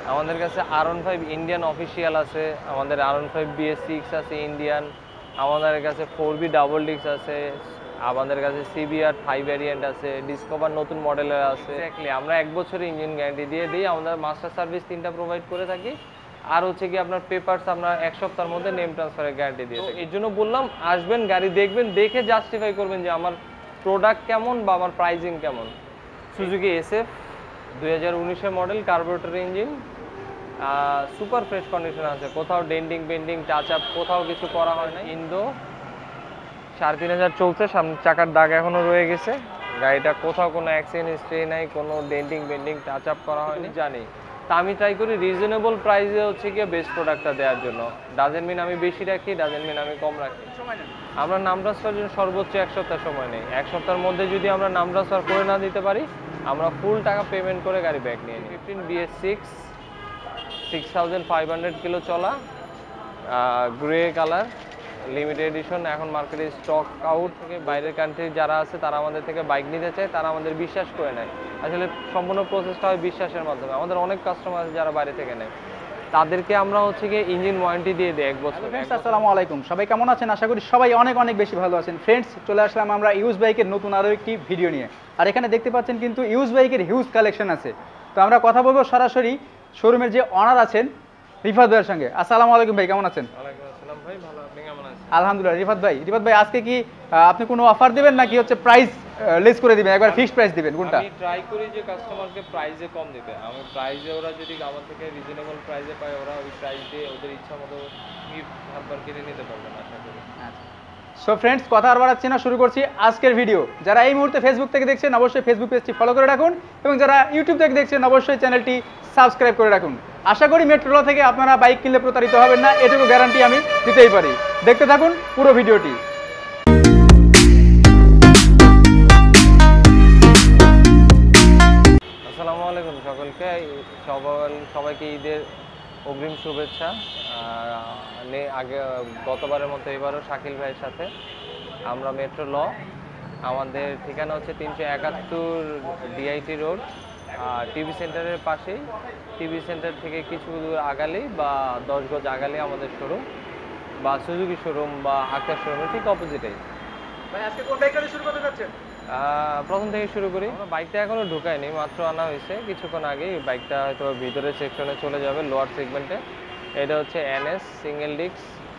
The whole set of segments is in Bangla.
আমাদের কাছে R15 ইন্ডিয়ান অফিসিয়াল আছে, আমাদের R15 BS6 আছে ইন্ডিয়ান, আমাদের কাছে 4B ডাবল ডিস্ক আছে, আমাদের কাছে CBR 5 ভ্যারিয়েন্ট আছে, ডিসকভার নতুন মডেলের আছে। এক্স্যাক্টলি আমরা 1 বছরের ইঞ্জিন গ্যারান্টি দিয়ে দিই। আমাদের মাস্টার সার্ভিস 3টা প্রোভাইড করে থাকি। আর হচ্ছে কি আপনার পেপারস আমরা 1 সপ্তাহের মধ্যে নেম ট্রান্সফারের গ্যারান্টি দিয়ে থাকি। এর জন্য বললাম আসবেন, গাড়ি দেখবেন, দেখে জাস্টিফাই করবেন যে আমার প্রোডাক্ট কেমন বা আমার প্রাইসিং কেমন। সুজুকি SF 2019-এর model, carburettor engine, super fresh condition আছে, কোথাও ডেন্টিং পেন্টিং টাচ আপ কোথাও কিছু করা হয় না। ইন্দো 3500 চলছে, সামনে চাকার দাগ এখনো রয়ে গেছে। গাড়িটা কোথাও কোনো অ্যাক্সিডেন্ট হিস্ট্রি নাই, কোনো ডেন্টিং পেন্টিং টাচ আপ করা হয়নি জানি। তা আমি ট্রাই করি রিজনেবল প্রাইসে হচ্ছে গিয়ে বেস্ট প্রোডাক্টটা দেওয়ার জন্য। ডাজেন্ট মিন আমি বেশি রাখি, ডাজেন্ট মিন আমি কম রাখি। আমরা নাম ট্রান্সফারের জন্য সর্বোচ্চ 1 সপ্তাহ সময় নেই। 1 সপ্তাহের মধ্যে যদি আমরা নাম ট্রান্সফার করে না দিতে পারি, আমরা ফুল টাকা পেমেন্ট করে গাড়ি ব্যাক নিয়ে নিই। 15 BS6 6500 কিলো চলা, গ্রে কালার, লিমিটেড এডিশন। এখন মার্কেটে স্টক আউট থেকে বাইরের কান্ট্রি যারা আছে তারা আমাদের থেকে বাইক নিতে চায়, তারা আমাদের বিশ্বাস করে নেয়। আসলে সম্পূর্ণ প্রসেসটা হয় বিশ্বাসের মাধ্যমে। আমাদের অনেক কাস্টমার আছে যারা বাইরে থেকে নেয়, তাদেরকে আমরা হচ্ছে গিয়ে ইঞ্জিন ওয়ারেন্টি দিয়ে দিই 1 বছর। ফ্রেন্ডস আসসালামু আলাইকুম, সবাই কেমন আছেন? আশা করি সবাই অনেক অনেক বেশি ভালো আছেন। ফ্রেন্ডস চলে আসলাম আমরা ইউজ বাইকের নতুন আরও একটি ভিডিও নিয়ে। আর এখানে দেখতে পাচ্ছেন কিন্তু ইউজ বাইকের হিউজ কালেকশন আছে। তো আমরা কথা বলবো সরাসরি শোরুমের যে অনার আছেন রিফাত ভাইয়ের সঙ্গে। আসসালামু আলাইকুম ভাই, কেমন আছেন? ওয়ালাইকুম আসসালাম ভাই, ভালো, আপনি কেমন আছেন? আলহামদুলিল্লাহ। রিফাত ভাই আজকে কি আপনি কোনো অফার দিবেন নাকি হচ্ছে প্রাইস লেস করে দিবেন, একবার ফিক্সড প্রাইস দিবেন কোনটা? আমি ট্রাই করি যে কাস্টমারকে প্রাইসে কম দিতে। আমি প্রাইসে ওরা যদি আমার থেকে রিজনেবল প্রাইসে পায়, ওরা ওই প্রাইস দিয়ে ওদের ইচ্ছা মতো গিফট হাম্পার কিনে নিতে পারবেন আশা করি। সো ফ্রেন্ডস কথা আর বাড়াচ্ছি না, শুরু করছি আজকের ভিডিও। যারা এই মুহূর্তে ফেসবুক থেকে দেখছেন অবশ্যই ফেসবুক পেজটি ফলো করে রাখুন, এবং যারা ইউটিউব থেকে দেখছেন অবশ্যই চ্যানেলটি সাবস্ক্রাইব করে রাখুন। আশা করি মেট্রোলা থেকে আপনারা বাইক কিনলে প্রতারিত হবেন না, এটুকু গ্যারান্টি আমি দিতেই পারি। দেখতে থাকুন পুরো ভিডিওটি। আসসালামু আলাইকুম সকলকে, সবাইকে ঈদের অগ্রিম শুভেচ্ছা। আগে গতবারের মতো এবারও শাকিল ভাইয়ের সাথে আমরা মেট্রো ল, আমাদের ঠিকানা হচ্ছে 371 DIT রোড, টিভি সেন্টারের পাশেই। টিভি সেন্টার থেকে কিছু দূর আগালেই বা 10 গজ আগালেই আমাদের শোরুম, বা সুজুকি শোরুম বা আক্তার শোরুমের ঠিক অপোজিটেই। ভাই আজকে কোন বাইকটা দিয়ে শুরু করতে যাচ্ছেন? প্রথম থেকে শুরু করি। বাইকটা এখনো ঢুকায়নি, মাত্র আনা হয়েছে কিছুক্ষণ আগেই। বাইকটা হয়তো ভিতরের সেকশনে চলে যাবে, লোয়ার সেগমেন্টে। এটা হচ্ছে NS সিঙ্গেল ডিস্ক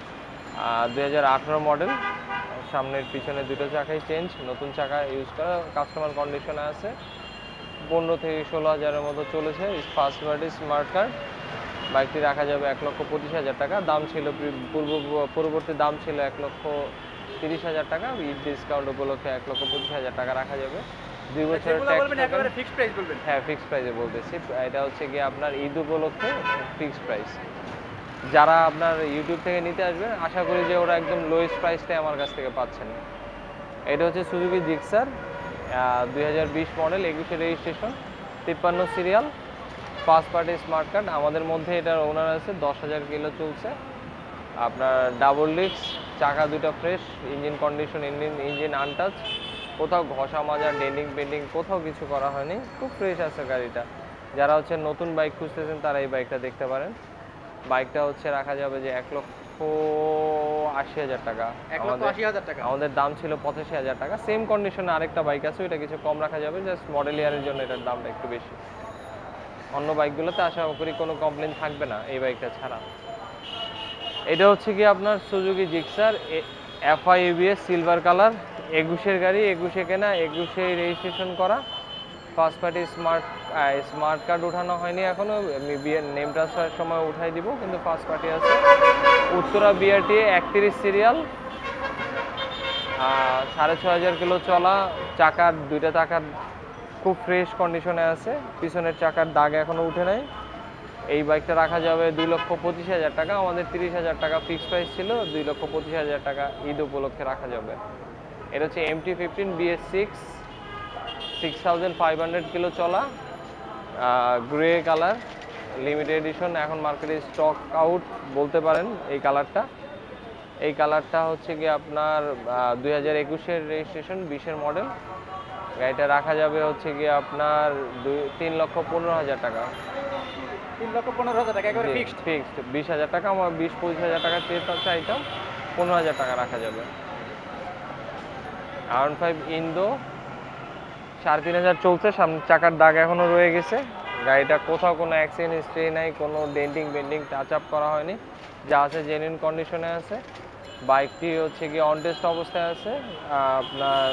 2018 মডেল। সামনের পিছনে দুটো চাকাই চেঞ্জ, নতুন চাকা ইউজ করা, কাস্টমার কন্ডিশনে আছে। 15 থেকে 16 হাজারের মতো চলেছে। First party smart card. বাইকটি রাখা যাবে 1,25,000 টাকা। দাম ছিল পূর্ববর্তী দাম ছিল 1,30,000 টাকা। ঈদ ডিসকাউন্ট উপলক্ষে 1,25,000 টাকা রাখা যাবে। 2 বছরের ট্যাক্স। ফিক্সড প্রাইস বলবেন? হ্যাঁ, ফিক্সড প্রাইসে বলতেছি। এটা হচ্ছে গিয়ে আপনার ঈদ উপলক্ষে ফিক্সড প্রাইস। যারা আপনার ইউটিউব থেকে নিতে আসবেন, আশা করি যে ওরা একদম লোয়েস্ট প্রাইসটাই আমার কাছ থেকে পাচ্ছেন। এটা হচ্ছে Suzuki Gixxer 2020 model, 21 registration, 53 serial, first party smart card. আমাদের মধ্যে এটার ওনার আছে, 10,000 কিলো চলছে। আপনার ডাবল ডিস্ক, চাকা দুটো fresh, engine condition, engine untouch, কোথাও ঘষা মাজা ডেন্টিং পেন্টিং কোথাও কিছু করা হয়নি, খুব ফ্রেশ আছে গাড়িটা। যারা হচ্ছে নতুন বাইক খুঁজতেছেন তারা এই বাইকটা দেখতে পারেন। বাইকটা হচ্ছে রাখা যাবে যে 1,80,000 টাকা। আমাদের দাম ছিল 85,000 টাকা। সেম কন্ডিশনে আরেকটা বাইক আছে, ওইটা কিছু কম রাখা যাবে, জাস্ট মডেল ইয়ারের জন্য এটার দামটা একটু বেশি। অন্য বাইকগুলোতে আশা করি কোনো কমপ্লেন থাকবে না এই বাইকটা ছাড়া। এটা হচ্ছে কি আপনার Suzuki Gixxer FI ABS silver colour, 21-এর গাড়ি, 21-এ কেনা, 21-এ রেজিস্ট্রেশন করা। ফার্স্ট পার্টি স্মার্ট কার্ড উঠানো হয়নি এখনো, আমি নেম ট্রান্সফারের সময় উঠাই দিব, কিন্তু ফার্স্ট পার্টি আছে। উত্তরা BRTA 31 সিরিয়াল, 6,500 কিলো চলা, চাকার দুইটা চাকার খুব ফ্রেশ কন্ডিশনে আছে, পিছনের চাকার দাগ এখনো উঠে নাই। এই বাইকটা রাখা যাবে 2,25,000 টাকা। আমাদের 30,000 টাকা ফিক্সড প্রাইস ছিল, 2,25,000 টাকা ঈদ উপলক্ষে রাখা যাবে। এটা হচ্ছে MT-15 BS6 6500 কিলো চলা, গ্রে কালার, লিমিটেড এডিশন। এখন মার্কেটে স্টক আউট বলতে পারেন এই কালারটা। এই কালারটা হচ্ছে কি আপনার 2021-এর রেজিস্ট্রেশন, 20-এর মডেল। গাড়িটা রাখা যাবে হচ্ছে কি আপনার 3,15,000 টাকা। 3,15,000 টাকা একেবারে ফিক্সড। ফিক্সড 20,000 টাকা, আমার 20-25,000 টাকা চাইতাম, 15,000 টাকা রাখা যাবে। R15 ইন্দো 3,500 চলছে, সামনে চাকার দাগ এখনো রয়ে গেছে। গাড়িটা কোথাও কোনো অ্যাক্সিডেন্ট হিস্ট্রি নাই, কোনো ডেন্টিং বেন্ডিং টাচ আপ করা হয়নি, যা আছে জেনুইন কন্ডিশনে আছে। বাইকটি হচ্ছে কি অন টেস্ট অবস্থায় আছে। আপনার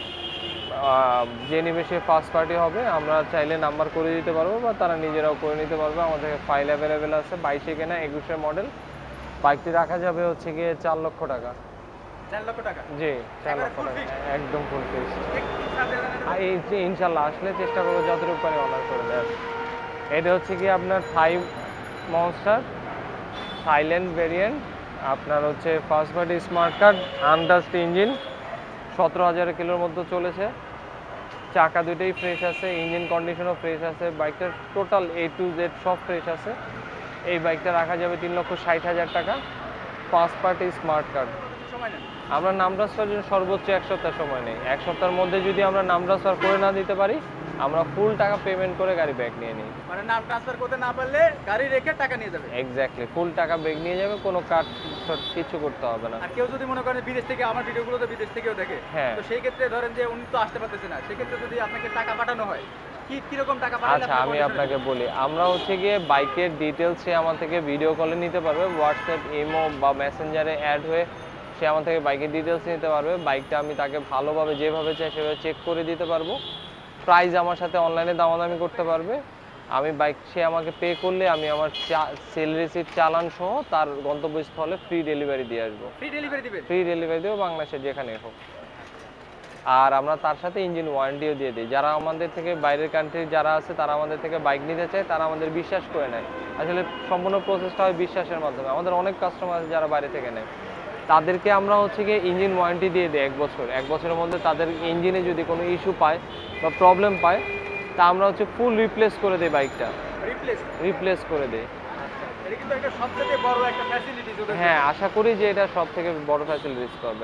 যে নিবেশে ফার্স্ট পার্টি হবে আমরা চাইলে নাম্বার করে দিতে পারবো বা তারা নিজেরাও করে নিতে পারবে। আমাদের ফাইল অ্যাভেলেবেল আছে। 22 কেনা, 21 মডেল। বাইকটি রাখা যাবে হচ্ছে গিয়ে 4 লক্ষ টাকা। 4 লক্ষ টাকা? জি, 4 লক্ষ টাকা একদম ফুল ফিক্স। এই যে ইনশাল্লাহ আসলে চেষ্টা করবো যতটুকু পারি অনার করে দেওয়ার। এটা হচ্ছে কি আপনার থাই মনস্টার সাইলেন্ট ভেরিয়েন্ট, আপনার হচ্ছে first party smart card, undust engine, 17,000 কিলোর মধ্যে চলেছে। চাকা দুটোই ফ্রেশ আছে, ইঞ্জিন কন্ডিশনও ফ্রেশ আছে, বাইকটার টোটাল A to Z সব ফ্রেশ আছে। এই বাইকটা রাখা যাবে 3,60,000 টাকা, ফার্স্ট পার্টি স্মার্ট কার্ড। আমরা নাম ট্রান্সফারের জন্য সর্বোচ্চ 1 সপ্তাহ সময় নেই। 1 সপ্তাহের মধ্যে যদি আমরা নাম ট্রান্সফার করে না দিতে পারি, আমরা ফুল টাকা পেমেন্ট করে গাড়ি ব্যাক নিয়ে নিই। মানে নাম ট্রান্সফার করতে না পারলে গাড়ি রেখে টাকা নিয়ে যাবে? এক্স্যাক্টলি, ফুল টাকা ব্যাক নিয়ে যাবে, কোনো কাট কিছু করতে হবে না। আর কেউ যদি মনে করেন বিদেশ থেকে, আমার ভিডিওগুলো তো বিদেশ থেকেও দেখে, হ্যাঁ, তো সেই ক্ষেত্রে ধরেন যে উনি তো আসতে পারতেছে না, সেই ক্ষেত্রে যদি আপনাকে টাকা পাঠানো হয়, কিরকম টাকা পাঠালে? আচ্ছা আমি আপনাকে বলি, আমরা হচ্ছে গিয়ে বাইকের ডিটেলস সে আমার থেকে ভিডিও কলে নিতে পারবে, হোয়াটসঅ্যাপ, ইমো বা মেসেঞ্জারে অ্যাড হয়ে সে আমার থেকে বাইকের ডিটেলস নিতে পারবে। বাইকটা আমি তাকে ভালোভাবে যেভাবে চাই সেভাবে চেক করে দিতে পারবো। প্রাইস আমার সাথে অনলাইনে দামাদামি করতে পারবে। আমি বাইক সে আমাকে পে করলে আমি আমার সেল রিসিট চালান সহ তার গন্তব্যস্থলে ফ্রি ডেলিভারি দিয়ে আসবো। ফ্রি ডেলিভারি দিবেন? ফ্রি ডেলিভারি দেবো বাংলাদেশের যেখানে হোক। আর আমরা তার সাথে ইঞ্জিন ওয়ারেন্টিও দিয়ে দিই। যারা আমাদের থেকে বাইরের কান্ট্রির যারা আছে তারা আমাদের থেকে বাইক নিতে চায়, তারা আমাদের বিশ্বাস করে নেয়। আসলে সম্পূর্ণ প্রসেসটা হয় বিশ্বাসের মাধ্যমে। আমাদের অনেক কাস্টমার আছে যারা বাইরে থেকে নেয়, তাদেরকে আমরা হচ্ছে গিয়ে ইঞ্জিন ওয়ারেন্টি দিয়ে দিই 1 বছর। 1 বছরের মধ্যে তাদের ইঞ্জিনে যদি কোনো ইস্যু পায় বা প্রবলেম পায়, তা আমরা হচ্ছে ফুল রিপ্লেস করে দিই বাইকটা। রিপ্লেস করে দিই। এটা কিন্তু একটা সবথেকে বড় একটা ফ্যাসিলিটি। হ্যাঁ, আশা করি যে এটা সব থেকে বড় ফ্যাসিলিটিস পাবে।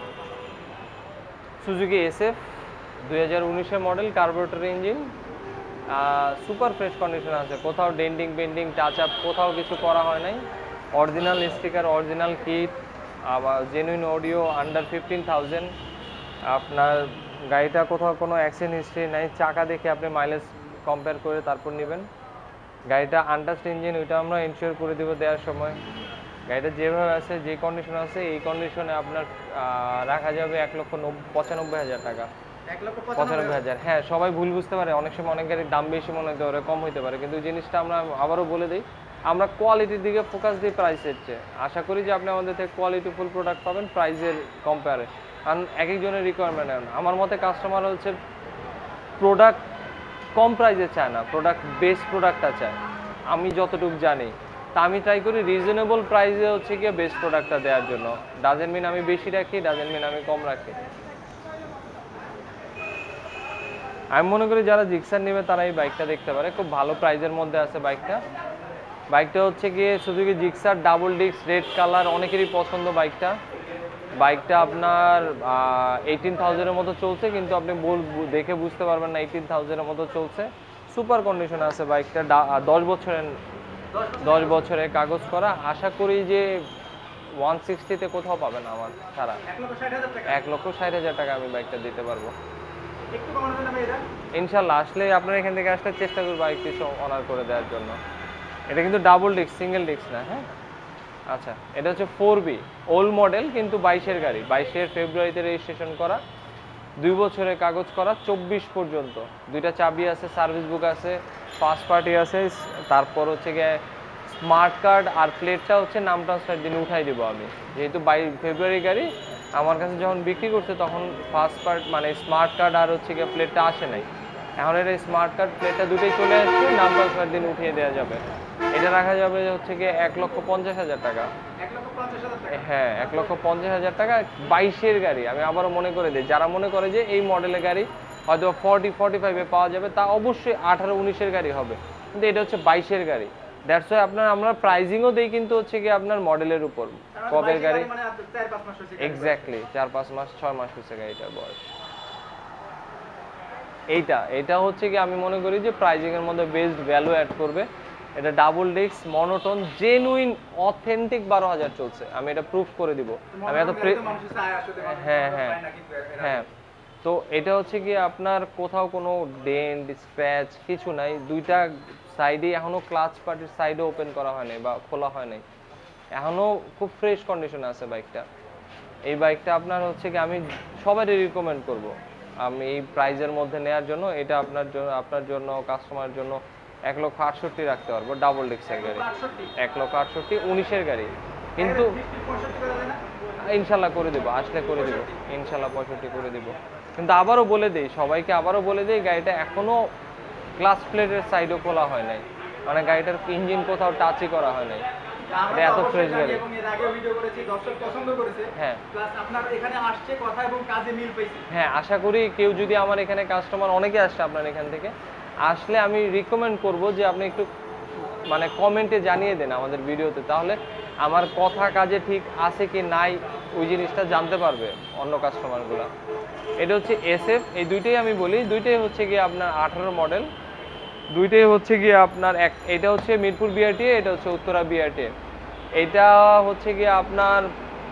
Suzuki SF 2019 model, carburettor engine, super fresh condition আছে, কোথাও ডেন্টিং পেন্টিং টাচ আপ কোথাও কিছু করা হয় নাই। অরিজিনাল স্টিকার, অরিজিনাল কিট, আবার জেনুইন অডিও, আন্ডার 15,000। আপনার গাড়িটা কোথাও কোনো অ্যাক্সিডেন্ট হিস্ট্রি নাই। চাকা দেখে আপনি মাইলেজ কম্পেয়ার করে তারপর নেবেন। গাড়িটা আনটাস্ট ইঞ্জিন, ওইটা আমরা ইনশিওর করে দেবো দেওয়ার সময়। গাড়িটা যেভাবে আছে, যে কন্ডিশন আছে, এই কন্ডিশনে আপনার রাখা যাবে 1,95,000 টাকা। 1,95,000। হ্যাঁ, সবাই ভুল বুঝতে পারে, অনেক সময় অনেক গাড়ির দাম বেশি মনে হতে পারে, কম হইতে পারে, কিন্তু জিনিসটা আমরা আবারও বলে দিই, আমরা কোয়ালিটির দিকে ফোকাস দিই প্রাইসের চেয়ে। আশা করি যে আপনি আমাদের থেকে কোয়ালিটিফুল প্রোডাক্ট পাবেন প্রাইসের কম্পেয়ারে। কারণ এক একজনের রিকোয়ারমেন্ট, আমার মতে কাস্টমার হচ্ছে প্রোডাক্ট কম প্রাইসে চায় না, প্রোডাক্ট বেস্ট প্রোডাক্টটা চায়। আমি যতটুকু জানি, তা আমি ট্রাই করি রিজনেবল প্রাইসে হচ্ছে গিয়ে বেস্ট প্রোডাক্টটা দেওয়ার জন্য। ডাজেন্ট মিন আমি বেশি রাখি, ডাজেন্ট মিন আমি কম রাখি। আমি মনে করি যারা জিক্সার নেবে তারা এই বাইকটা দেখতে পারে, খুব ভালো প্রাইসের মধ্যে আছে বাইকটা। বাইকটা হচ্ছে গিয়ে Suzuki Gixxer double disc, red colour, অনেকেরই পছন্দ বাইকটা। বাইকটা আপনার 18,000-এর মতো চলছে, কিন্তু আপনি দেখে বুঝতে পারবেন না 18,000-এর মতো চলছে। সুপার কন্ডিশন আছে বাইকটা, 10 বছরের কাগজ করা। আশা করি যে 160-তে কোথাও পাবেন আমার ছাড়া। 1,60,000 টাকা আমি বাইকটা দিতে পারবো ইনশাল্লাহ। আসলে আপনার এখান থেকে আসলে চেষ্টা করবো বাইকটি অনার করে দেওয়ার জন্য। এটা কিন্তু ডাবল ডিস্ক, সিঙ্গেল ডিস্ক না। হ্যাঁ, আচ্ছা, এটা হচ্ছে 4B ওল্ড মডেল, কিন্তু 22-এর গাড়ি, 22-এর ফেব্রুয়ারিতে রেজিস্ট্রেশন করা, 2 বছরের কাগজ করা, 24 পর্যন্ত। 2টা চাবি আছে, সার্ভিস বুক আছে, ফার্স্ট পার্টি আছে। তারপর হচ্ছে গিয়ে স্মার্ট কার্ড আর প্লেটটা হচ্ছে নাম ট্রান্সফার দিনে উঠাই দেবো আমি, যেহেতু 22 ফেব্রুয়ারি গাড়ি। আমার কাছে যখন বিক্রি করছে তখন ফার্স্ট পার্ট মানে স্মার্ট কার্ড আর হচ্ছে গিয়ে প্লেটটা আসে নাই। এখন এটা স্মার্ট কার্ড প্লেটটা দুটোই চলে আসছে, নাম ট্রান্সফার দিন উঠিয়ে দেওয়া যাবে। এটা রাখা যাবে হচ্ছে গিয়ে 1,50,000 টাকা। হ্যাঁ, 1,50,000 টাকা। 22-এর গাড়ি। আমি আবারও মনে করে দিই, যারা মনে করে যে এই মডেলের গাড়ি হয়তো 40-45-এ পাওয়া যাবে, তা অবশ্যই 18-19-এর গাড়ি হবে, কিন্তু এটা হচ্ছে 22-এর গাড়ি। দ্যাটস ওয়াই আমরা প্রাইজিংও দেই কিন্তু হচ্ছে কি আপনার মডেলের উপর, কবের গাড়ি। এক্স্যাক্টলি 4-5 মাস 6 মাস হচ্ছে গাড়িটার বয়স। এটা হচ্ছে কি আমি মনে করি যে প্রাইজিং এর মধ্যে বেস্ট ভ্যালু অ্যাড করবে। এটা double disc monotone genuine authentic 12,000 চলছে, আমি এটা প্রুফ করে দিব। আমি এত হ্যাঁ হ্যাঁ হ্যাঁ। তো এটা হচ্ছে কি আপনার কোথাও কোনো ডেন্ট স্ক্র্যাচ কিছু নাই, দুইটা সাইডে এখনো ক্লাচ পার্টির সাইডে ওপেন করা হয় নাই বা খোলা হয় নাই, এখনো খুব ফ্রেশ কন্ডিশনে আছে বাইকটা। এই বাইকটা আপনার হচ্ছে কি আমি সবারই রিকমেন্ড করব, আমি এই প্রাইজের মধ্যে নেওয়ার জন্য। এটা আপনার জন্য কাস্টমারের জন্য 1,68,000 রাখতে পারবো, ডাবল ডিস্কের গাড়ি 1,68,000 19-এর গাড়ি, কিন্তু ইনশাল্লাহ করে দেবো, আসলে করে দেবো ইনশাল্লাহ 65 করে দেবো। কিন্তু আবারও বলে দিই সবাইকে, আবারও বলে দিই গাড়িটা এখনো গ্লাস প্লেটের সাইডও খোলা হয় নাই, মানে গাড়িটার ইঞ্জিন কোথাও টাচই করা হয় নাই, এটা এত ফ্রেশ গাড়ি। হ্যাঁ হ্যাঁ, আশা করি কেউ যদি আমার এখানে কাস্টমার অনেকে আসছে আপনার এখান থেকে আসলে আমি রিকমেন্ড করব যে আপনি একটু মানে কমেন্টে জানিয়ে দেন আমাদের ভিডিওতে, তাহলে আমার কথা কাজে ঠিক আছে কি নাই ওই জিনিসটা জানতে পারবে অন্য কাস্টমারগুলো। এটা হচ্ছে SF, এই দুইটাই আমি বলি, দুইটাই হচ্ছে গিয়ে আপনার 18 মডেল, দুইটাই হচ্ছে গিয়ে আপনার এটা হচ্ছে মিরপুর BRT, এটা হচ্ছে উত্তরা BRT। এটা হচ্ছে গিয়ে আপনার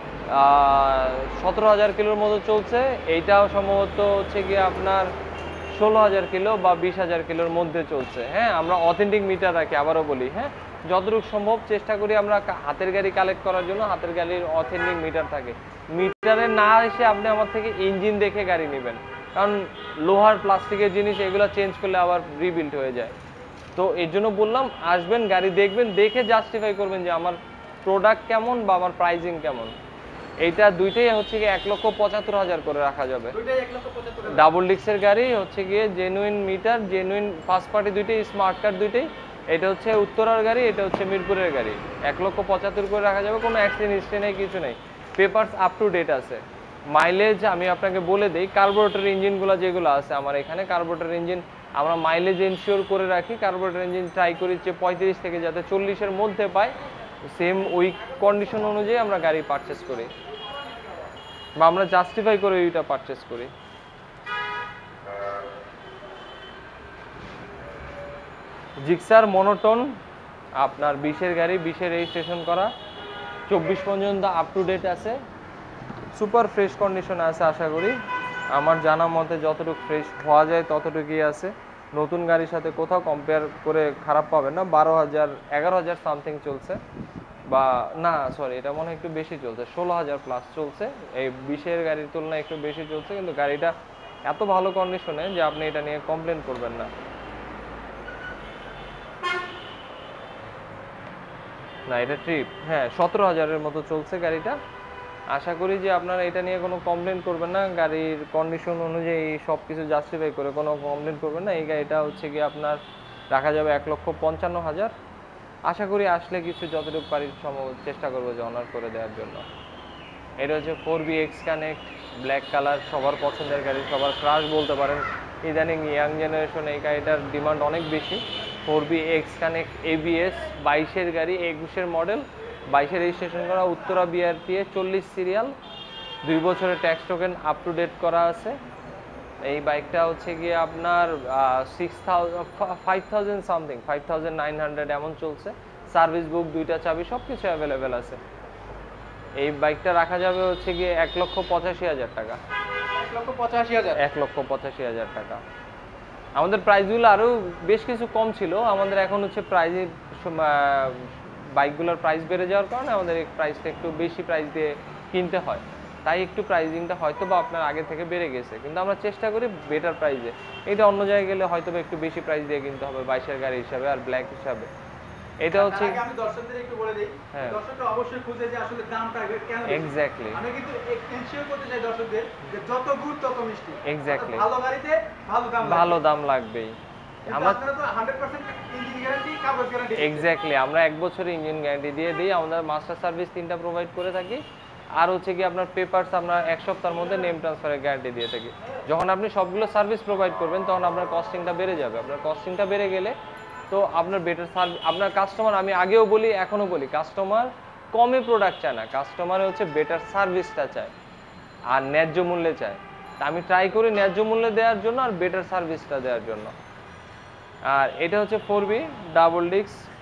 17,000 কিলোর মতো চলছে, এইটাও সম্ভবত হচ্ছে গিয়ে আপনার 16,000 কিলো বা 20,000 কিলোর মধ্যে চলছে। হ্যাঁ, আমরা অথেন্টিক মিটার রাখি, আবারও বলি হ্যাঁ, যতটুকু সম্ভব চেষ্টা করি আমরা হাতের গাড়ি কালেক্ট করার জন্য হাতের গাড়ির অথেন্টিক মিটার থাকে। মিটারে না এসে আপনি আমার থেকে ইঞ্জিন দেখে গাড়ি নেবেন, কারণ লোহার প্লাস্টিকের জিনিস এগুলো চেঞ্জ করলে আবার রিবিল্ড হয়ে যায়। তো এর জন্য বললাম আসবেন, গাড়ি দেখবেন, দেখে জাস্টিফাই করবেন যে আমার প্রোডাক্ট কেমন বা আমার প্রাইজিং কেমন। এইটা দুইটাই হচ্ছে গিয়ে 1,75,000 করে রাখা যাবে। ডাবল ডিস্কের গাড়ি হচ্ছে গিয়ে genuine meter, genuine first party, দুইটাই স্মার্ট কার্ড দুইটাই। এটা হচ্ছে উত্তরার গাড়ি, এটা হচ্ছে মিরপুরের গাড়ি, 1,75,000 করে রাখা যাবে, কোনো অ্যাক্সিডেন্ট হিস্ট্রি নেই, কিছু নেই, পেপারস আপ টু ডেট আছে। মাইলেজ আমি আপনাকে বলে দিই, কার্বোরেটর ইঞ্জিনগুলো যেগুলো আছে আমার এখানে, কার্বোরেটর ইঞ্জিন আমরা মাইলেজ এনশিওর করে রাখি। কার্বোরেটর ইঞ্জিন ট্রাই করি যে 35 থেকে যাতে 40-এর মধ্যে পাই, সেম ওই কন্ডিশন অনুযায়ী আমরা গাড়ি পারচেস করি বা আমরা জাস্টিফাই করে ওইটা পারচেস করি। জিক্সার মনোটোন আপনার 20-এর গাড়ি, 20-এর রেজিস্ট্রেশন করা, 24 পর্যন্ত আপ টু ডেট আছে, সুপার ফ্রেশ কন্ডিশনে আছে। আশা করি আমার জানা মতে যতটুকু ফ্রেশ হওয়া যায় ততটুকুই আছে, নতুন গাড়ির সাথে কোথাও কম্পেয়ার করে খারাপ পাবেন না। 12,000 11,000 সামথিং চলছে, বা না সরি এটা মনে হয় একটু বেশি চলছে, 16,000 প্লাস চলছে, এই 20-এর গাড়ির তুলনায় একটু বেশি চলছে, কিন্তু গাড়িটা এত ভালো কন্ডিশনে যে আপনি এটা নিয়ে কমপ্লেন করবেন না। না এটা ট্রিপ, হ্যাঁ 17,000-এর মতো চলছে গাড়িটা। আশা করি যে আপনারা এটা নিয়ে কোনো কমপ্লেন করবেন না, গাড়ির কন্ডিশন অনুযায়ী সব কিছু জাস্টিফাই করে কোনো কমপ্লেন করবেন না। এই গাড়িটা হচ্ছে গিয়ে আপনার রাখা যাবে 1,55,000। আশা করি আসলে কিছু যতটুকু পারি চেষ্টা করবো যে অনার করে দেওয়ার জন্য। এটা হচ্ছে 4B X Connect black colour, সবার পছন্দের গাড়ি, সবার ক্রাশ বলতে পারেন। ইদানিং ইয়াং জেনারেশন এই গাড়িটার ডিমান্ড অনেক বেশি। 4B X Connect ABS, 22-এর গাড়ি, 21-এর মডেল, 22-এর রেজিস্ট্রেশন করা, উত্তরা BRT 40 সিরিয়াল, 2 বছরের tax token up to date করা আছে। এই বাইকটা হচ্ছে গিয়ে আপনার 5,000 সামথিং, 5,900 এমন চলছে। সার্ভিস বুক, 2টা চাবি, সব কিছু অ্যাভেলেবেল আছে। এই বাইকটা রাখা যাবে হচ্ছে গিয়ে 1,85,000 টাকা। 1,85,000 টাকা। আমাদের প্রাইসগুলো আরও বেশ কিছু কম ছিল, আমাদের এখন হচ্ছে প্রাইজের বাইকগুলোর প্রাইস বেড়ে যাওয়ার কারণে আমাদের এই প্রাইসটা একটু বেশি প্রাইস দিয়ে কিনতে হয়, তাই একটু প্রাইজিংটা হয়তো বা আপনার আগে থেকে বেড়ে গেছে, কিন্তু আমরা চেষ্টা করি বেটার প্রাইসে। এটা অন্য জায়গায় গেলে হয়তো বা একটু বেশি প্রাইস দিয়ে কিনতে হবে 22-এর গাড়ি হিসাবে আর ব্ল্যাক হিসাবে। এটা হচ্ছে আমি দর্শকদের একটু বলে দেই, দর্শকরা অবশ্যই খুঁজে যে আসলে দামটা কেন, এক্স্যাক্টলি আমি কিন্তু এনশিওর করতে চাই দর্শকদের যে যত গুড় তত মিষ্টি, এক্স্যাক্টলি ভালো গাড়িতে ভালো দাম লাগবেই। আমরা তো 100% ইঞ্জিন গ্যারান্টি, কাগজ গ্যারান্টি, এক্স্যাক্টলি আমরা 1 বছরের ইঞ্জিন গ্যারান্টি দিয়ে দিই। আমাদের মাস্টার সার্ভিস 3টা প্রোভাইড করে থাকি, আর হচ্ছে কি আপনার পেপারস আমরা 1 সপ্তাহের মধ্যে নেম ট্রান্সফারের গ্যারান্টি দিয়ে থাকি। যখন আপনি সবগুলো সার্ভিস প্রোভাইড করবেন তখন আপনার কস্টিংটা বেড়ে যাবে। আপনার কস্টিংটা বেড়ে গেলে তো আপনার বেটার সার্ভিস, আপনার কাস্টমার, আমি আগেও বলি এখনও বলি, কাস্টমার কমে প্রোডাক্ট চায় না, কাস্টমার হচ্ছে বেটার সার্ভিসটা চায় আর ন্যায্য মূল্যে চায়। তা আমি ট্রাই করি ন্যায্য মূল্যে দেওয়ার জন্য আর বেটার সার্ভিসটা দেওয়ার জন্য। আর এটা হচ্ছে 4B ডাবল ডিস্ক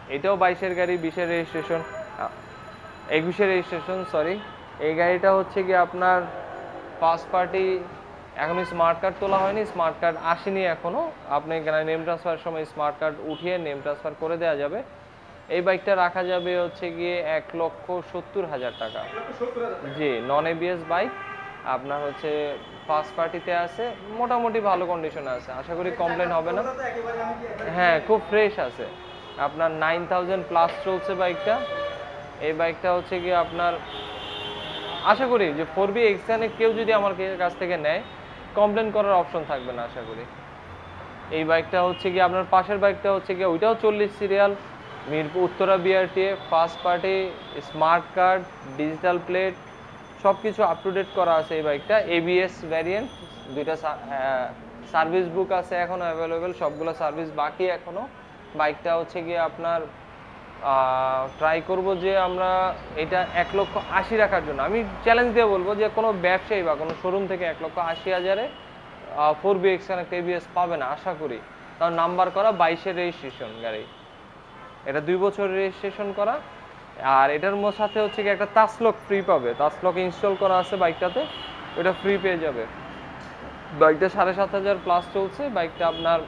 এটাও 22-এর গাড়ি, 20-এর রেজিস্ট্রেশন, 21-এর রেজিস্ট্রেশন সরি। এই গাড়িটা হচ্ছে কি আপনার ফার্স্ট পার্টি, এখনো স্মার্ট কার্ড তোলা হয়নি, স্মার্ট কার্ড আসেনি এখনো। আপনি এখানে নেম ট্রান্সফারের সময় স্মার্ট কার্ড উঠিয়ে নেম ট্রান্সফার করে দেওয়া যাবে। এই বাইকটা রাখা যাবে হচ্ছে গিয়ে 1,70,000 টাকা। জি, নন এবিএস বাইক, আপনার হচ্ছে ফার্স্ট পার্টিতে আছে, মোটামুটি ভালো কন্ডিশনে আছে, আশা করি কমপ্লেন হবে না। হ্যাঁ, খুব ফ্রেশ আছে। আপনার 9,000 প্লাস চলছে বাইকটা। এই বাইকটা হচ্ছে গিয়ে আপনার আশা করি যে 4B এক্সানে কেউ যদি আমার কাছ থেকে নেয় কমপ্লেন করার অপশন থাকবে না আশা করি। এই বাইকটা হচ্ছে গিয়ে আপনার পাশের বাইকটা হচ্ছে গিয়ে ওইটাও 40 serial, Mirpur Uttara BRTA, first party, smart card, digital plate, সব কিছু আপ টু ডেট করা আছে এই বাইকটা। এবিএস ভ্যারিয়েন্ট, দুইটা সার্ভিস বুক আছে এখনো অ্যাভেলেবেল, সবগুলো সার্ভিস বাকি এখনো। বাইকটা হচ্ছে গিয়ে আপনার ট্রাই করব যে আমরা এটা 1,80,000 রাখার জন্য। আমি চ্যালেঞ্জ দিয়ে বলবো যে কোনো ব্যবসায়ী বা কোনো শোরুম থেকে 1,80,000-এ 4B এক্সকানেক্ট একটা এবিএস পাবে না আশা করি। তার নাম্বার করা, 22-এর রেজিস্ট্রেশন গাড়ি, এটা 2 বছর রেজিস্ট্রেশন করা। আর এটার সাথে হচ্ছে কি একটা টাচলক ফ্রি পাবে, টাচলক ইনস্টল করা আছে বাইকটাতে, ওটা ফ্রি পেয়ে যাবে। বাইকটা 7,500 প্লাস চলছে, বাইকটা আপনার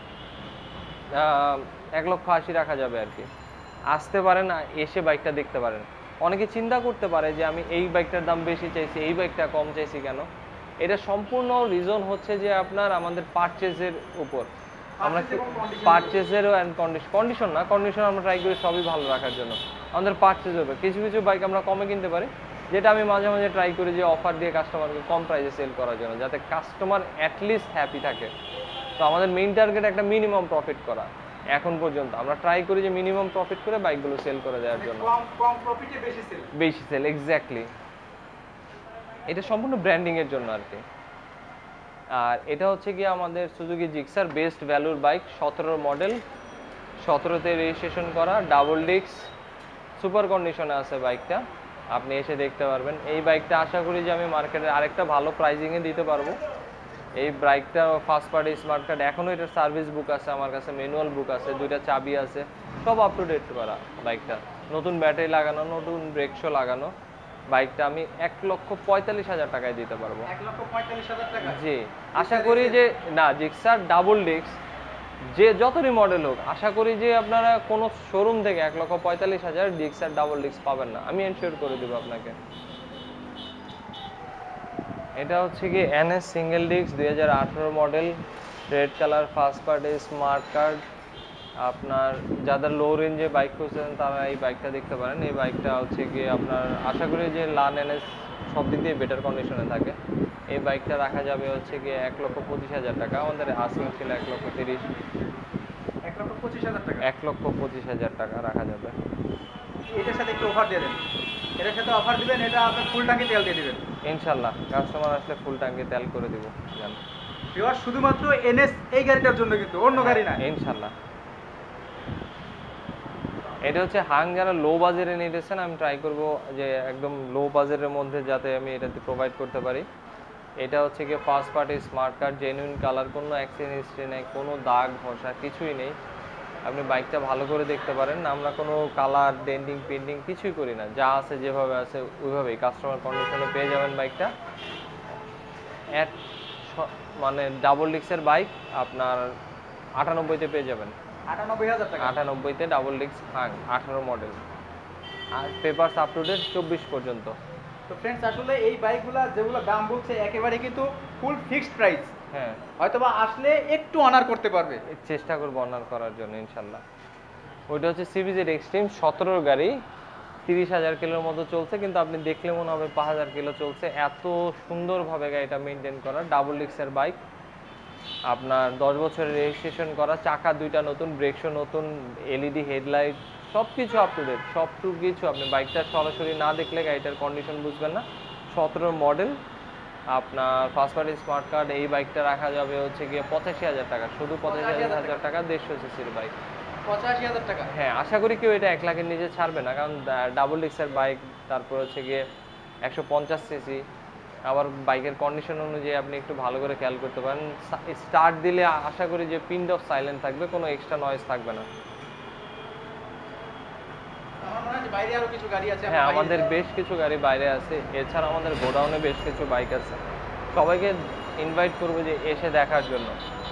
1,80,000 রাখা যাবে আর কি। আসতে পারেন, এসে বাইকটা দেখতে পারেন। অনেকে চিন্তা করতে পারে যে আমি এই বাইকটার দাম বেশি চাইছি, এই বাইকটা কম চাইছি কেন। এটা সম্পূর্ণ রিজন হচ্ছে যে আপনার আমাদের পারচেজের উপর, আমরা পারচেজের অ্যান্ড কন্ডিশন না, কন্ডিশন আমরা ট্রাই করি সবই ভালো রাখার জন্য। আমাদের পারচেজ হবে, কিছু কিছু বাইক আমরা কমে কিনতে পারি, যেটা আমি মাঝে মাঝে ট্রাই করি যে অফার দিয়ে কাস্টমারকে কম প্রাইসে সেল করার জন্য, যাতে কাস্টমার অ্যাটলিস্ট হ্যাপি থাকে। তো আমাদের মেইন টার্গেট একটা মিনিমাম প্রফিট করা। এখন পর্যন্ত আমরা ট্রাই করি যে মিনিমাম প্রফিট করে বাইকগুলো সেল করে দেওয়ার জন্য। কম প্রফিটে বেশি সেল, এক্স্যাক্টলি। এটা সম্পূর্ণ ব্র্যান্ডিং এর জন্য আর কি। আর এটা হচ্ছে কি আমাদের সুজুকি জিক্সার বেস্ট ভ্যালুর বাইক, 17 মডেল, 17তে রেজিস্ট্রেশন করা, ডাবল ডিস্ক, সুপার কন্ডিশনে আছে বাইকটা, আপনি এসে দেখতে পারবেন। এই বাইকটা আশা করি যে আমি মার্কেটে আরেকটা ভালো প্রাইজিংয়ে দিতে পারবো। এই বাইকটা ফার্স্ট পার্টি স্মার্ট কার্ড, এখনও এটার সার্ভিস বুক আছে আমার কাছে, ম্যানুয়াল বুক আছে, 2টা চাবি আছে, সব আপ টু ডেট করা বাইকটা, নতুন ব্যাটারি লাগানো, নতুন ব্রেক শো লাগানো। বাইকটা আমি 1,45,000 টাকায় দিতে পারবো। 1,45,000 টাকা? জি, আশা করি যে না, জিক্সার ডাবল ডিস্ক যে যতই মডেল হোক, আশা করি যে আপনারা কোনো শোরুম থেকে 1,45,000 জিক্সার ডাবল ডিস্ক পাবেন না, আমি এনশিওর করে দেবো আপনাকে। এটা হচ্ছে কি NS single disc 2018 model, red colour, first party smart card. আপনার যাদের লো রেঞ্জে বাইক খুঁজছেন তারা এই বাইকটা দেখতে পারেন। এই বাইকটা হচ্ছে গিয়ে আপনার আশা করি যে লান এনএস সব দিক দিয়ে বেটার কন্ডিশনে থাকে। এই বাইকটা রাখা যাবে হচ্ছে গিয়ে 1,25,000 টাকা। আমাদের আসিং ছিল 1,30,000। 1,25,000 টাকা? 1,25,000 টাকা রাখা যাবে। এটার সাথে একটু অফার দিয়ে দেন। এটার সাথে অফার দিবেন, এটা আপনি ফুল ট্যাঙ্কি তেল দিয়ে দিবেন ইনশাল্লাহ। কাস্টমার আসলে ফুল ট্যাঙ্কি তেল করে দিব। ভিউয়ার শুধুমাত্র এনএস এই গাড়িটার জন্য, কিন্তু অন্য গাড়ি না ইনশাল্লাহ। এটা হচ্ছে হাং, যারা লো বাজেটে নিতেছেন, আমি ট্রাই করব যে একদম লো বাজেটের মধ্যে যাতে আমি এটাতে প্রোভাইড করতে পারি। এটা হচ্ছে কি first party smart card, genuine colour, কোনো অ্যাক্সিডেন্ট হিস্ট্রি নেই, কোনো দাগ ঘষা কিছুই নেই। আপনি বাইকটা ভালো করে দেখতে পারেন, আমরা কোনো কালার ডেন্টিং পেন্টিং কিছুই করি না, যা আছে যেভাবে আছে ওইভাবেই কাস্টমার কন্ডিশনে পেয়ে যাবেন বাইকটা। মানে ডাবল ডিস্কের বাইক আপনার 98-তে পেয়ে যাবেন। 98,000 টাকা? 98-তে ডাবল ডিস্ক হাং, 18 মডেল, আর পেপারস আপ টু ডেট 24 পর্যন্ত। তো ফ্রেন্ডস, আসলে এই বাইকগুলো যেগুলো দাম বলছে একেবারে কিন্তু ফুল ফিক্সড প্রাইস। হ্যাঁ, হয়তোবা আসলে একটু অনার করতে পারবে, চেষ্টা করবো অনার করার জন্য ইনশাল্লাহ। ওইটা হচ্ছে সিবিজেড এক্সট্রিম 17 গাড়ি, 30,000 কিলোর মতো চলছে, কিন্তু আপনি দেখলে মনে হবে 5,000 কিলো চলছে, এত সুন্দরভাবে গাড়িটা মেনটেন করা। ডাবল ডিস্কের বাইক, আপনার 10 বছরের রেজিস্ট্রেশন করা, চাকা 2টা নতুন, ব্রেক শো নতুন, এলইডি হেডলাইট, সব কিছু আপ টু ডেট, সব কিছু। আপনি বাইকটা সরাসরি না দেখলে গাড়িটার কন্ডিশন বুঝবেন না। 17 মডেল, আপনার ফার্স্ট পার্টি স্মার্ট কার্ড। এই বাইকটা রাখা যাবে হচ্ছে গিয়ে 85,000 টাকা, শুধু 85,000 টাকা, 150 সিসির বাইক। 85,000 টাকা? হ্যাঁ, আশা করি কেউ এটা 1 লাখের নিচে ছাড়বে না, কারণ ডাবল ডিস্কের বাইক, তারপর হচ্ছে গিয়ে 150 সিসি, আবার বাইকের কন্ডিশন অনুযায়ী আপনি একটু ভালো করে খেয়াল করতে পারেন। স্টার্ট দিলে আশা করি যে পিন অফ সাইলেন্ট থাকবে, কোনো এক্সট্রা নয়েজ থাকবে না। পাশাপাশি বাইরে আরো কিছু গাড়ি আছে? হ্যাঁ, আমাদের বেশ কিছু গাড়ি বাইরে আছে। এছাড়া আমাদের গোডাউনে বেশ কিছু বাইক আছে। সবাইকে ইনভাইট করবো যে এসে দেখার জন্য।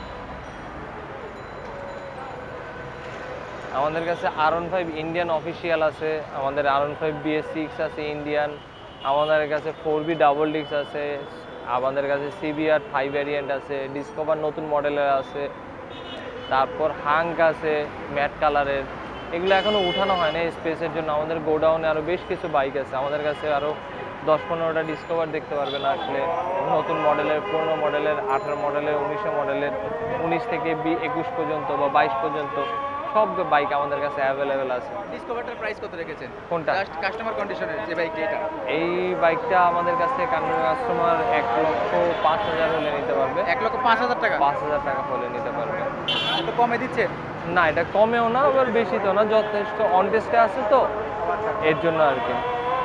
আমাদের কাছে R15 ইন্ডিয়ান অফিসিয়াল আছে, আমাদের R15 BS6 আছে ইন্ডিয়ান, আমাদের কাছে 4B ডাবল ডিস্ক আছে, আমাদের কাছে CBR 5 ভ্যারিয়েন্ট আছে, ডিসকভার নতুন মডেলের আছে, তারপর হাঙ্ক আছে ম্যাট কালারের। এগুলো এখনো উঠানো হয় না স্পেসের জন্য। আমাদের গোডাউনে আরও বেশ কিছু বাইক আছে। আমাদের কাছে আরও 10-15টা ডিসকভার দেখতে পারবেন আসলে, নতুন মডেলের, পুরোনো মডেলের, 18 মডেলের, 19 মডেলের, 19 থেকে 21 পর্যন্ত বা 22 পর্যন্ত সব বাইক আমাদের কাছে অ্যাভেলেবেল আছে। ডিসকভারটার প্রাইস কত রেখেছেন? কোনটা? জাস্ট কাস্টমার কন্ডিশনের যে বাইকটা এটা। এই বাইকটা আমাদের কাছ থেকে কাস্টমার 1,05,000 হলে নিতে পারবে। 1,05,000 টাকা? 5,000 টাকা হলে নিতে পারবে। একটু কমে দিচ্ছেন? না, এটা কমেও না আবার বেশি তো না, যথেষ্ট অন টেস্টে আছে তো এর জন্য আর কি।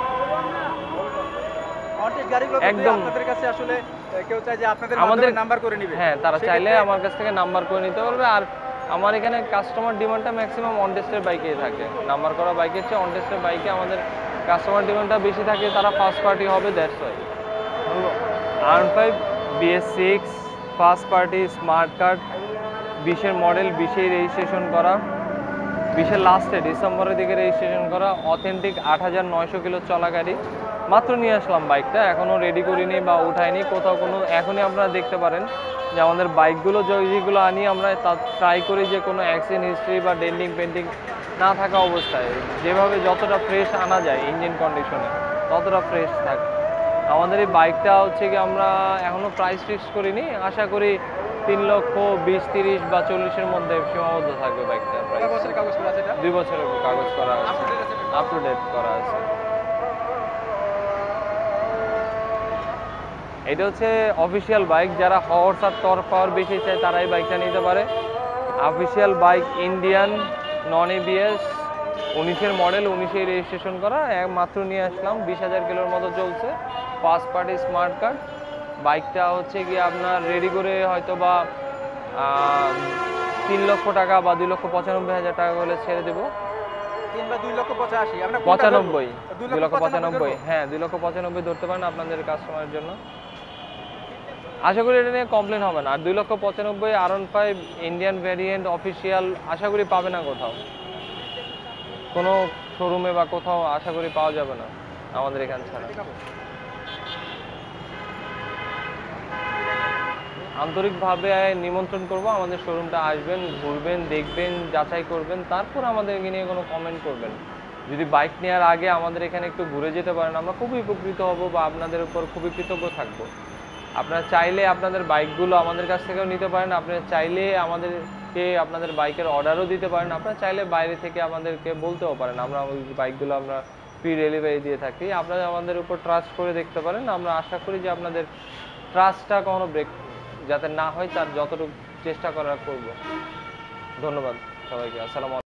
অন টেস্ট গাড়িগুলো একদম আপনাদের কাছে আসলে কেউ চায় যে আপনাদের আমাদের নাম্বার করে নিবে, হ্যাঁ, তারা চাইলে আমার কাছ থেকে নাম্বার করে নিতে পারবে। আর আমার এখানে কাস্টমার ডিমান্ডটা ম্যাক্সিমাম অন টেস্টের বাইকেই থাকে। নাম্বার করা বাইকের চেয়ে অন টেস্টের বাইকে আমাদের কাস্টমার ডিমান্ডটা বেশি থাকে, তারা ফার্স্ট পার্টি হবে, that's why. R15 BS6 first party smart card, 20-এর মডেল, 20-এই রেজিস্ট্রেশন করা, 20-এর লাস্টে ডিসেম্বরের দিকে রেজিস্ট্রেশন করা, অথেন্টিক 8,900 কিলো চলা গাড়ি। মাত্র নিয়ে আসলাম বাইকটা, এখনও রেডি করিনি বা উঠাইনি কোথাও কোনো। এখনই আপনারা দেখতে পারেন যে আমাদের বাইকগুলো যেগুলো আনি আমরা তা ট্রাই করি যে কোনো অ্যাক্সিডেন্ট হিস্ট্রি বা ডেন্টিং পেন্টিং না থাকা অবস্থায় যেভাবে যতটা ফ্রেশ আনা যায় ইঞ্জিন কন্ডিশনে ততটা ফ্রেশ থাকে। আমাদের এই বাইকটা হচ্ছে কি আমরা এখনও প্রাইস ফিক্স করিনি, আশা করি 3,20,30 বা 40-এর মধ্যে সীমাবদ্ধ থাকবে বাইকটা। 2 বছরের কাগজ করা আছে এটা? 2 বছরের কাগজ করা আছে, আপ টু ডেট করা আছে। এটা হচ্ছে অফিসিয়াল বাইক, যারা হর্স আর টর্ক পাওয়ার বেশি চায় তারা এই বাইকটা নিতে পারে। Official bike Indian, non ABS, 19-এর মডেল, 19-এই রেজিস্ট্রেশন করা। মাত্র নিয়ে আসলাম, 20,000 কিলোর মতো চলছে, ফার্স্ট পার্টি স্মার্ট কার্ড। বাইকটা হচ্ছে কি আপনার রেডি করে হয়তো বা 3 লক্ষ টাকা বা 2,95,000 টাকা হলে ছেড়ে দেবো। 3 বা 2,85,000? আমরা 95, 2,95,000 2,95,000, হ্যাঁ 2,95,000 ধরতে পারেন আপনাদের কাস্টমারের জন্য। আশা করি এটা নিয়ে কমপ্লেন হবে না। আর 2,95,000 R15 ইন্ডিয়ান ভ্যারিয়েন্ট অফিসিয়াল আশা করি পাবে না কোথাও, কোনো শোরুমে বা কোথাও আশা করি পাওয়া যাবে না আমাদের এখান ছাড়া। আন্তরিকভাবে নিমন্ত্রণ করব, আমাদের শোরুমটা আসবেন, ঘুরবেন, দেখবেন, যাচাই করবেন, তারপর আমাদেরকে নিয়ে কোনো কমেন্ট করবেন। যদি বাইক নেওয়ার আগে আমাদের এখানে একটু ঘুরে যেতে পারেন, আমরা খুবই উপকৃত হব বা আপনাদের উপর খুবই কৃতজ্ঞ থাকবো। আপনারা চাইলে আপনাদের বাইকগুলো আমাদের কাছ থেকেও নিতে পারেন, আপনারা চাইলে আমাদেরকে আপনাদের বাইকের অর্ডারও দিতে পারেন, আপনারা চাইলে বাইরে থেকে আমাদেরকে বলতেও পারেন, আমরা ওই বাইকগুলো আমরা ফ্রি ডেলিভারি দিয়ে থাকি। আপনারা আমাদের উপর ট্রাস্ট করে দেখতে পারেন। আমরা আশা করি যে আপনাদের ট্রাস্টটা কখনো ব্রেক যাতে না হয় তার যতটুকু চেষ্টা করার করব। ধন্যবাদ সবাইকে। আসসালামু আলাইকুম।